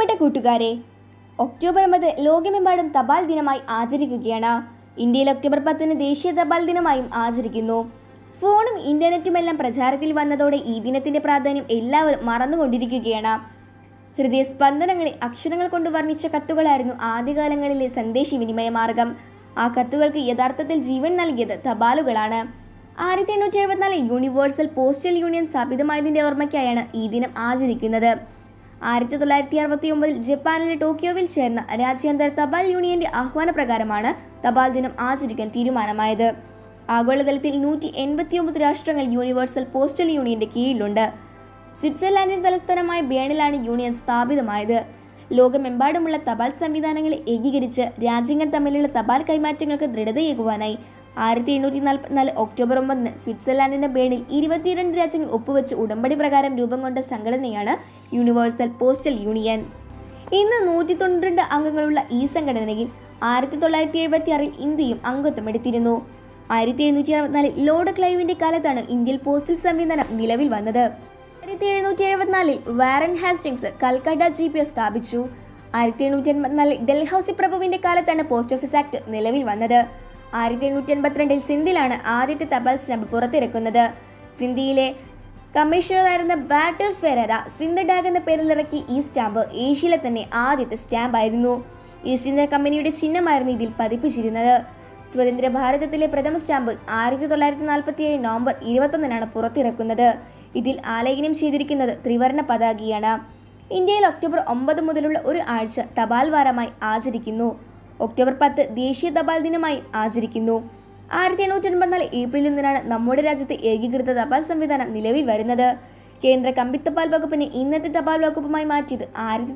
പ്രിയപ്പെട്ട കൂട്ടുകാരെ, ഒക്ടോബർ 9 ലോകമെമ്പാടും തപാൽ ദിനമായി ആചരിക്കുകയാണ്. ഇന്ത്യയിൽ ഒക്ടോബർ 10 ദേശീയ തപാൽ ദിനമായും ആചരിക്കുന്നു. ഫോണും ഇന്റർനെറ്റുമെല്ലാം പ്രചാരത്തിൽ വന്നതോടെ ഈ ദിനത്തിന്റെ പ്രാധാന്യം എല്ലാവരും മറന്നുകൊണ്ടിരിക്കുകയാണ്. ഹൃദയസ്പന്ദനങ്ങളെ അക്ഷരങ്ങൾ കൊണ്ട് വർണ്ണിച്ച കത്തുകളായിരുന്നു ആദ്യകാലങ്ങളിലെ സന്ദേശവിനിമയ മാർഗം. ആ കത്തുകൾക്ക് യഥാർത്ഥത്തിൽ ജീവൻ നൽകിയത് തപാലുകളാണ്. 1874 യൂണിവേഴ്സൽ പോസ്റ്റൽ യൂണിയൻ സ്ഥാപിതമായതിന്റെ ഓർമ്മയ്ക്കായാണ് ഈ ദിനം ആചരിക്കുന്നത്. 1969 ജപ്പാനിലെ ടോക്കിയോവിൽ ചേർന്ന രാജ്യാന്തര തപാൽ യൂണിയന്റെ ആഹ്വാനപ്രകാരമാണ് തപാൽ ദിനം ആചരിക്കാൻ തീരുമാനമായത്. ആഗോളതലത്തിൽ 189 രാഷ്ട്രങ്ങൾ യൂണിവേഴ്സൽ പോസ്റ്റൽ യൂണിയന്റെ കീഴിലുണ്ട്. സ്വിറ്റ്സർലാൻഡിന്റെ തലസ്ഥാനമായ ബേണിലാണ് യൂണിയൻ സ്ഥാപിതമായത്. ലോകമെമ്പാടുമുള്ള തപാൽ സംവിധാനങ്ങളെ ഏകീകരിച്ച് രാജ്യങ്ങൾ തമ്മിലുള്ള തപാൽ കൈമാറ്റങ്ങൾക്ക് ദൃഢതയേകുവാനായി 1844 ഒക്ടോബർ 9 സ്വിറ്റ്സർലാൻഡിന്റെ ബേണിൽ 22 രാജ്യങ്ങൾ ഒപ്പുവെച്ച് ഉടമ്പടി പ്രകാരം രൂപം കൊണ്ട സംഘടനയാണ് യൂണിവേഴ്സൽ പോസ്റ്റൽ യൂണിയൻ. ഇന്ന് 192 അംഗങ്ങളുള്ള ഈ സംഘടനയിൽ 1976 ഇന്ത്യയും അംഗത്വമെടുത്തിരുന്നു. 1764 ലോർഡ് ക്ലൈവിന്റെ കാലത്താണ് ഇന്ത്യയിൽ പോസ്റ്റൽ സംവിധാനം നിലവിൽ വന്നത്. 1774 വാറൻ ഹാസ്റ്റിങ്സ് കൽക്കട്ട GPS സ്ഥാപിച്ചു. 1884 ഡൽഹൌസി പ്രഭുവിന്റെ കാലത്താണ് പോസ്റ്റ് ഓഫീസ് ആക്ട് നിലവിൽ വന്നത്. 1882 സിന്ധിലാണ് ആദ്യത്തെ തപാൽ സ്റ്റാമ്പ് പുറത്തിറക്കുന്നത്. സിന്ധിയിലെ കമ്മീഷണറായിരുന്ന ബാറ്റർ ഫെറേറ സിന്ധ് ഡാഗ് എന്ന പേരിലിറക്കി ഈ സ്റ്റാമ്പ് ഏഷ്യയിലെ തന്നെ ആദ്യത്തെ സ്റ്റാമ്പായിരുന്നു. ഈസ്റ്റ് ഇന്ത്യ കമ്പനിയുടെ ചിഹ്നമായിരുന്നു ഇതിൽ പതിപ്പിച്ചിരുന്നത്. സ്വതന്ത്ര ഭാരതത്തിലെ പ്രഥമ സ്റ്റാമ്പ് 1947 നവംബർ 21 പുറത്തിറക്കുന്നത്. ഇതിൽ ആലേഖനം ചെയ്തിരിക്കുന്നത് ത്രിവർണ്ണ പതാകയാണ്. ഇന്ത്യയിൽ ഒക്ടോബർ 9 മുതലുള്ള ഒരു ആഴ്ച തപാൽ വാരമായി ആചരിക്കുന്നു. ഒക്ടോബർ 10 ദേശീയ തപാൽ ദിനമായി ആചരിക്കുന്നു. 1884 ഏപ്രിൽ 1 നമ്മുടെ രാജ്യത്തെ ഏകീകൃത തപാൽ സംവിധാനം നിലവിൽ വരുന്നത്. കേന്ദ്ര കമ്പി തപാൽ വകുപ്പിനെ ഇന്നത്തെ തപാൽ വകുപ്പുമായി മാറ്റിയത്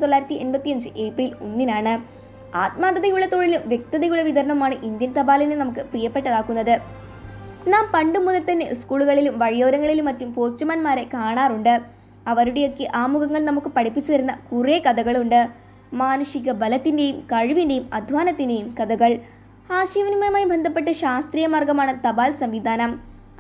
1985 ഏപ്രിൽ 1 ആത്മാർത്ഥതയുള്ള തൊഴിലും വ്യക്തതയുള്ള വിതരണവുമാണ് ഇന്ത്യൻ തപാലിനെ നമുക്ക് പ്രിയപ്പെട്ടതാക്കുന്നത്. നാം പണ്ട് മുതൽ തന്നെ സ്കൂളുകളിലും വഴിയോരങ്ങളിലും മറ്റും പോസ്റ്റ്മാൻമാരെ കാണാറുണ്ട്. അവരുടെയൊക്കെ ആമുഖങ്ങൾ നമുക്ക് പഠിപ്പിച്ചു തരുന്ന കുറേ കഥകളുണ്ട്. മാനുഷിക ബലത്തിൻ്റെയും കഴിവിൻ്റെയും അധ്വാനത്തിൻ്റെയും കഥകൾ. ആശയവിനിമയവുമായി ബന്ധപ്പെട്ട ശാസ്ത്രീയ മാർഗമാണ് തപാൽ സംവിധാനം.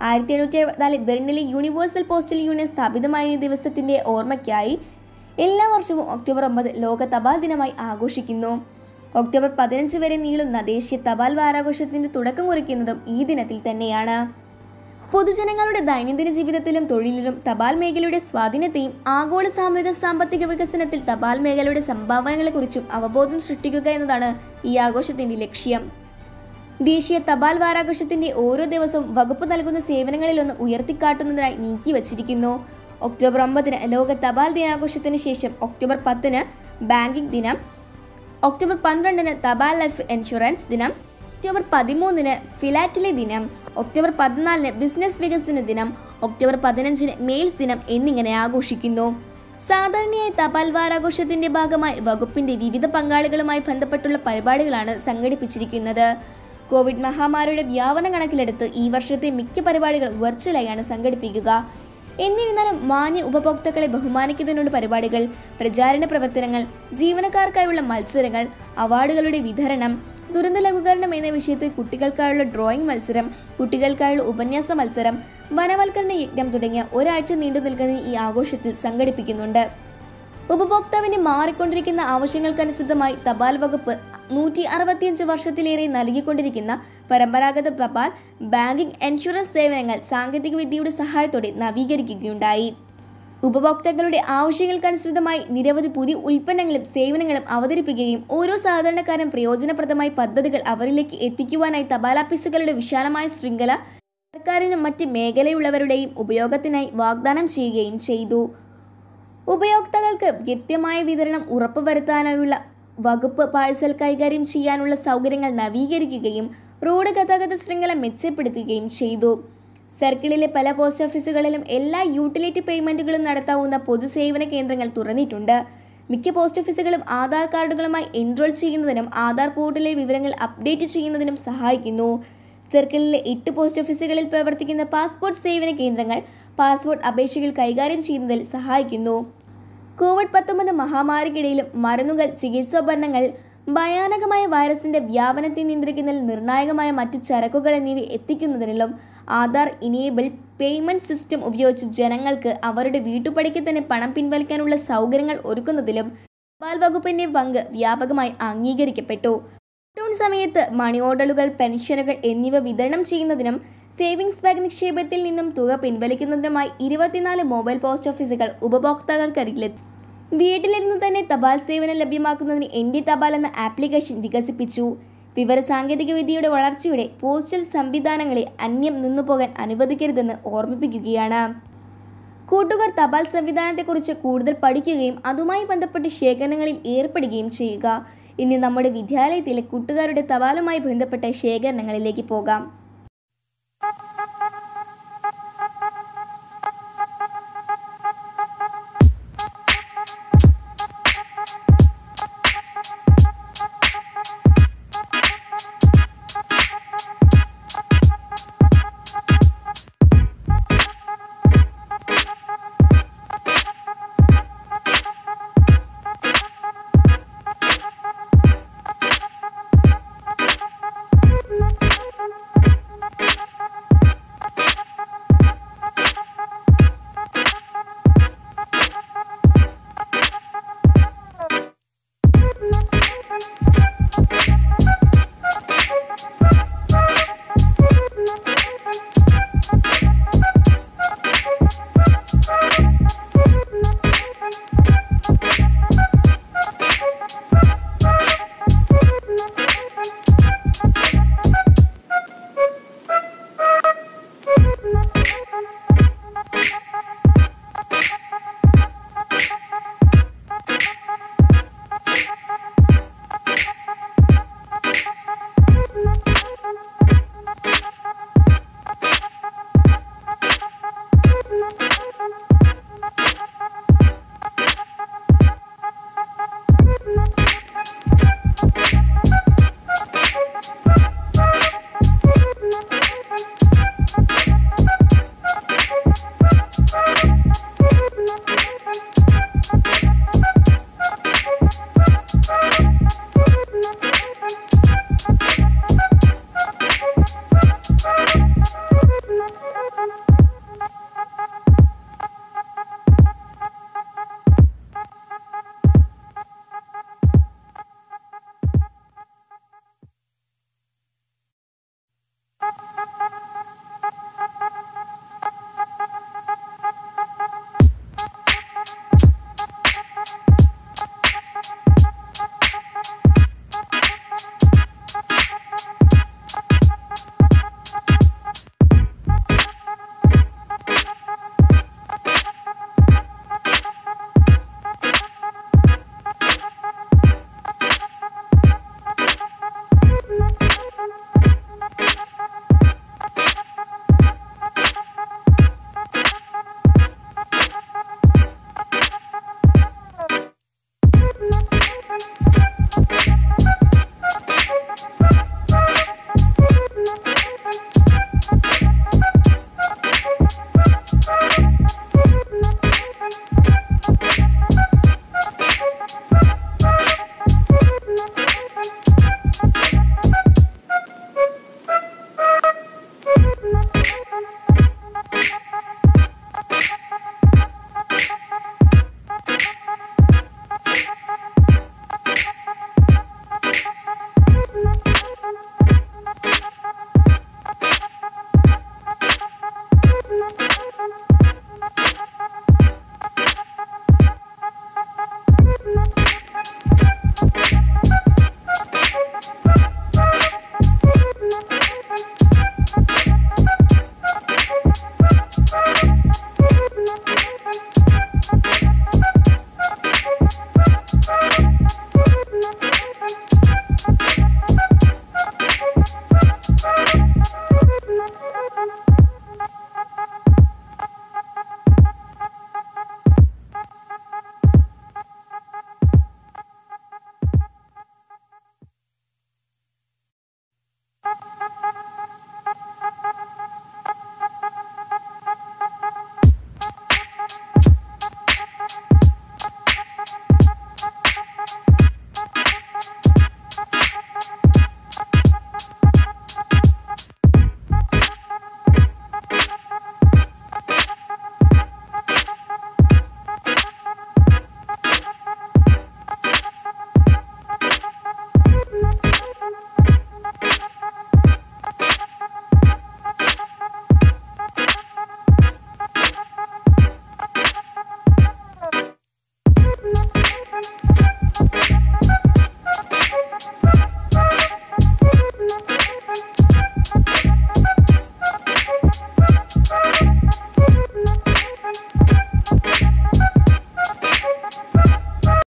1874 ബെർണിലെ യൂണിവേഴ്സൽ പോസ്റ്റൽ യൂണിയൻ സ്ഥാപിതമായ ദിവസത്തിൻ്റെ ഓർമ്മയ്ക്കായി എല്ലാ വർഷവും ഒക്ടോബർ 9 ലോക തപാൽ ദിനമായി ആഘോഷിക്കുന്നു. ഒക്ടോബർ 15 വരെ നീളുന്ന ദേശീയ തപാൽ വാരാഘോഷത്തിന്റെ തുടക്കം കുറിക്കുന്നതും ഈ ദിനത്തിൽ തന്നെയാണ്. പൊതുജനങ്ങളുടെ ദൈനംദിന ജീവിതത്തിലും തൊഴിലിലും തപാൽ മേഖലയുടെ സ്വാധീനത്തെയും ആഗോള സാമൂഹിക സാമ്പത്തിക വികസനത്തിൽ തപാൽ മേഖലയുടെ സംഭാവനകളെക്കുറിച്ചും അവബോധം സൃഷ്ടിക്കുക എന്നതാണ് ഈ ആഘോഷത്തിന്റെ ലക്ഷ്യം. ദേശീയ തപാൽ വാരാഘോഷത്തിന്റെ ഓരോ ദിവസവും വകുപ്പ് നൽകുന്ന സേവനങ്ങളിലൊന്ന് ഉയർത്തിക്കാട്ടുന്നതിനായി നീക്കിവച്ചിരിക്കുന്നു. ഒക്ടോബർ 9 ലോക തപാൽ ദിനാഘോഷത്തിന് ശേഷം ഒക്ടോബർ 10 ബാങ്കിംഗ് ദിനം, ഒക്ടോബർ 12 തപാൽ ലൈഫ് ഇൻഷുറൻസ് ദിനം, ഒക്ടോബർ 13 ഫിലാറ്റലി ദിനം, ഒക്ടോബർ 14 ബിസിനസ് വികസന ദിനം, ഒക്ടോബർ 15 മെയിൽസ് ദിനം എന്നിങ്ങനെ ആഘോഷിക്കുന്നു. സാധാരണയായി തപാൽ വാരാഘോഷത്തിന്റെ ഭാഗമായി വകുപ്പിന്റെ വിവിധ പങ്കാളികളുമായി ബന്ധപ്പെട്ടുള്ള പരിപാടികളാണ് സംഘടിപ്പിച്ചിരിക്കുന്നത്. കോവിഡ് മഹാമാരിയുടെ വ്യാപനം കണക്കിലെടുത്ത് ഈ വർഷത്തെ മിക്ക പരിപാടികളും വെർച്വലായാണ് സംഘടിപ്പിക്കുക. എന്നിരുന്നാലും മാന്യ ഉപഭോക്താക്കളെ ബഹുമാനിക്കുന്നതിനുള്ള പരിപാടികൾ, പ്രചാരണ പ്രവർത്തനങ്ങൾ, ജീവനക്കാർക്കായുള്ള മത്സരങ്ങൾ, അവാർഡുകളുടെ വിതരണം, ദുരന്ത ലഘൂകരണം എന്ന വിഷയത്തിൽ കുട്ടികൾക്കായുള്ള ഡ്രോയിങ് മത്സരം, കുട്ടികൾക്കായുള്ള ഉപന്യാസ മത്സരം, വനവൽക്കരണ യജ്ഞം തുടങ്ങിയ ഒരാഴ്ച നീണ്ടു നിൽക്കുന്ന ഈ ആഘോഷത്തിൽ സംഘടിപ്പിക്കുന്നുണ്ട്. ഉപഭോക്താവിന്റെ മാറിക്കൊണ്ടിരിക്കുന്ന ആവശ്യങ്ങൾക്കനുസൃതമായി തപാൽ വകുപ്പ് 165 വർഷത്തിലേറെ നൽകിക്കൊണ്ടിരിക്കുന്ന പരമ്പരാഗത തപാൽ, ബാങ്കിംഗ്, ഇൻഷുറൻസ് സേവനങ്ങൾ സാങ്കേതിക വിദ്യയുടെ സഹായത്തോടെ നവീകരിക്കുകയുണ്ടായി. ഉപഭോക്താക്കളുടെ ആവശ്യങ്ങൾക്കനുസൃതമായി നിരവധി പുതിയ ഉൽപ്പന്നങ്ങളും സേവനങ്ങളും അവതരിപ്പിക്കുകയും ഓരോ സാധാരണക്കാരനും പ്രയോജനപ്രദമായ പദ്ധതികൾ അവരിലേക്ക് എത്തിക്കുവാനായി തപാൽ ഓഫീസുകളുടെ വിശാലമായ ശൃംഖല സർക്കാരിനും മറ്റ് മേഖലയുള്ളവരുടെയും ഉപയോഗത്തിനായി വാഗ്ദാനം ചെയ്യുകയും ചെയ്തു. ഉപയോക്താക്കൾക്ക് കൃത്യമായ വിതരണം ഉറപ്പുവരുത്താനായുള്ള വകുപ്പ് പാഴ്സൽ കൈകാര്യം ചെയ്യാനുള്ള സൗകര്യങ്ങൾ നവീകരിക്കുകയും റോഡ് ഗതാഗത ശൃംഖല മെച്ചപ്പെടുത്തുകയും ചെയ്തു. സർക്കിളിലെ പല പോസ്റ്റ് ഓഫീസുകളിലും എല്ലാ യൂട്ടിലിറ്റി പേയ്മെന്റുകളും നടത്താവുന്ന പൊതുസേവന കേന്ദ്രങ്ങൾ തുറന്നിട്ടുണ്ട്. മിക്ക പോസ്റ്റ് ഓഫീസുകളും ആധാർ കാർഡുകളുമായി എൻറോൾ ചെയ്യുന്നതിനും ആധാർ പോർട്ടലിലെ വിവരങ്ങൾ അപ്ഡേറ്റ് ചെയ്യുന്നതിനും സഹായിക്കുന്നു. സർക്കിളിലെ 8 പോസ്റ്റ് ഓഫീസുകളിൽ പ്രവർത്തിക്കുന്ന പാസ്പോർട്ട് സേവന കേന്ദ്രങ്ങൾ പാസ്പോർട്ട് അപേക്ഷകൾ കൈകാര്യം ചെയ്യുന്നതിൽ സഹായിക്കുന്നു. കോവിഡ്-19 മഹാമാരിക്കിടയിലും മരുന്നുകൾ, ചികിത്സോപകരണങ്ങൾ, ഭയാനകമായ വൈറസിന്റെ വ്യാപനത്തെ നിയന്ത്രിക്കുന്നതിൽ നിർണായകമായ മറ്റ് ചരക്കുകൾ എന്നിവ എത്തിക്കുന്നതിനും ആധാർ ഇനേബിൾ പേയ്മെന്റ് സിസ്റ്റം ഉപയോഗിച്ച് ജനങ്ങൾക്ക് അവരുടെ വീട്ടുപടിക്ക് തന്നെ പണം പിൻവലിക്കാനുള്ള സൗകര്യങ്ങൾ ഒരുക്കുന്നതിലും തപാൽ വകുപ്പിന്റെ പങ്ക് വ്യാപകമായി അംഗീകരിക്കപ്പെട്ടു. ലോക്ക്ഡൌൺ സമയത്ത് മണി ഓർഡറുകൾ, പെൻഷനുകൾ എന്നിവ വിതരണം ചെയ്യുന്നതിനും സേവിങ്സ് ബാങ്ക് നിക്ഷേപത്തിൽ നിന്നും തുക പിൻവലിക്കുന്നതിനുമായി 24 മൊബൈൽ പോസ്റ്റ് ഓഫീസുകൾ ഉപഭോക്താക്കൾക്കരികിലെത്തി. വീട്ടിലിരുന്ന് തന്നെ തപാൽ സേവനം ലഭ്യമാക്കുന്നതിന് എൻ്റെ തപാൽ എന്ന ആപ്ലിക്കേഷൻ വികസിപ്പിച്ചു. വിവരസാങ്കേതിക വിദ്യയുടെ വളർച്ചയുടെ പോസ്റ്റൽ സംവിധാനങ്ങളെ അന്യം നിന്നുപോകാൻ അനുവദിക്കരുതെന്ന് ഓർമ്മിപ്പിക്കുകയാണ്. കൂട്ടുകാർ തപാൽ സംവിധാനത്തെക്കുറിച്ച് കൂടുതൽ പഠിക്കുകയും അതുമായി ബന്ധപ്പെട്ട ശേഖരണങ്ങളിൽ ഏർപ്പെടുകയും ചെയ്യുക. ഇനി നമ്മുടെ വിദ്യാലയത്തിലെ കൂട്ടുകാരുടെ തപാലുമായി ബന്ധപ്പെട്ട ശേഖരണങ്ങളിലേക്ക് പോകാം.